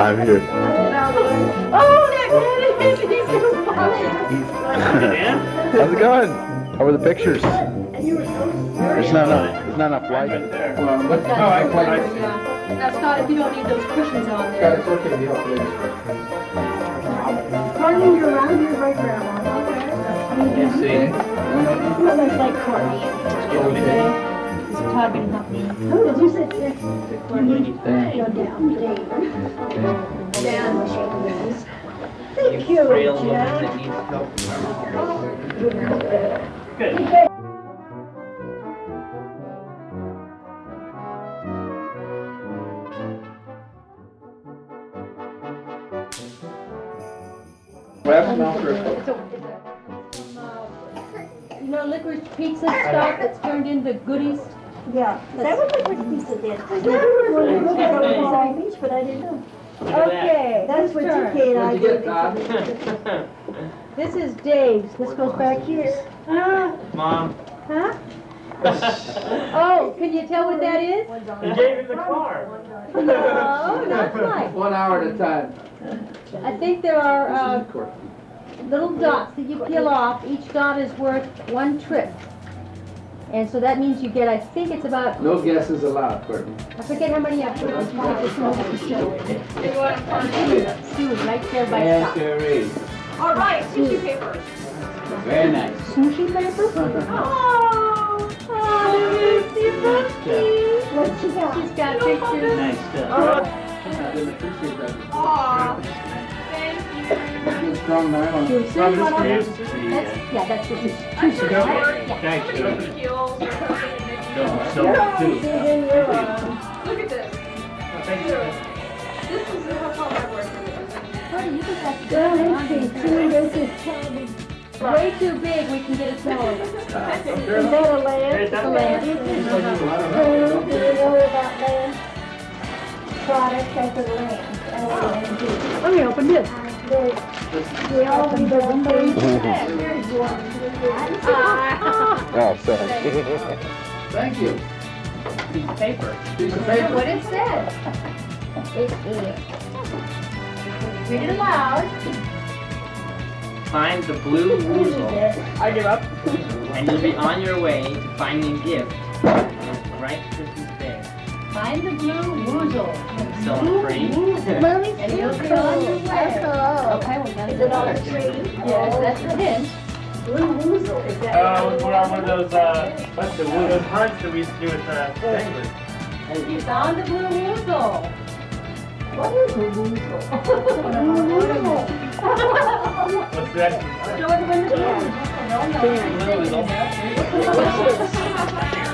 I'm here. Oh, that man is he's so funny. How's it going? How were the pictures? There's not enough light. Now, Scott, if you don't need those cushions on there. It's okay, you don't need Courtney, you're around here right now. Let's see. Well, that's like Courtney. Okay. Is Todd going to help me? Who did you say? Courtney. Go down, Dave. Down. Thank you, Jack. Good. You know, licorice pizza stuff that's turned into goodies? Yeah, that was like what pizza did. I never looked at Palm Beach, but I didn't know. Okay, That's what turn. TK and I did. This is Dave's. This goes back here. Mom. Huh? Oh, can you tell what that is? You gave him the car. No, not quite. 1 hour at a time. I think there are little dots that you peel off. Each dot is worth 1 trip. And so that means you get, I think it's about... No guesses allowed, Courtney. I forget how many I've put on the show. Sue, right there by Scott. All right, tissue paper. Very nice. Sushi paper? Oh, What she got? she's got pictures. Nice stuff. Strong nylon. That's, yeah, that's what it's. Thanks, Joe. So, too. Look at this. This is how tall my board is. Way too big, we can get it smaller. Is that a land? Hey, that's a land. Do you know about land? Product type of land. Let me open this. We all do the same thing. Oh, sorry. Thank you. Piece of paper. Piece of paper. What it says. It is. Read it aloud. Find the blue woozle, I give up. and you'll be on your way to finding a gift on this bright Christmas day. Find the blue woozle. So on a frame. And you'll be on your way. Okay, well, now is it on a tree? Yes, that's the hint. Blue woozle. Is that We're on one of those, what's the those hunts that we used to do with, penguins. You found the blue woozle. What is a woozle? What's that? Show it when the Blue is also